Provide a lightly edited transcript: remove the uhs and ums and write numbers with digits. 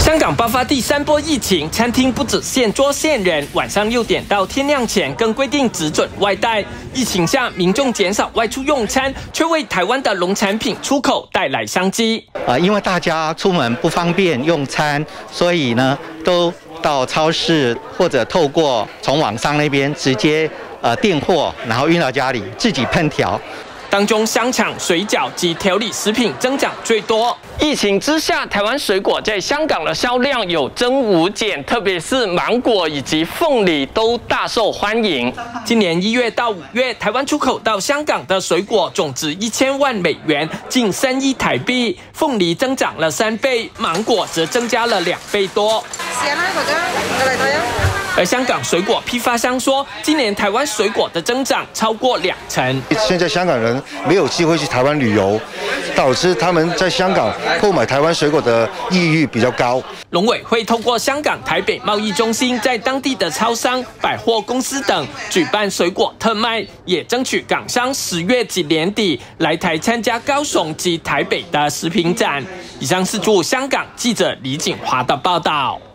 香港爆发第3波疫情，餐厅不止限桌限人，晚上6点到天亮前更规定只准外带。疫情下，民众减少外出用餐，却为台湾的农产品出口带来商机。 因为大家出门不方便用餐，所以呢，都到超市或者透过从网上那边直接订货，然后运到家里自己烹调。 当中，香肠、水饺及调理食品增长最多。疫情之下，台湾水果在香港的销量有增无减，特别是芒果以及凤梨都大受欢迎。今年1月到5月，台湾出口到香港的水果总值1000万美元，近3亿台币。凤梨增长了3倍，芒果则增加了2倍多。而香港水果批发商说，今年台湾水果的增长超过20%。 现在香港人没有机会去台湾旅游，导致他们在香港购买台湾水果的意欲比较高。 农委会透过香港台北贸易中心，在当地的超商、百货公司等举办水果特卖，也争取港商10月及年底来台参加高雄及台北的食品展。以上是驻香港记者李景华的报道。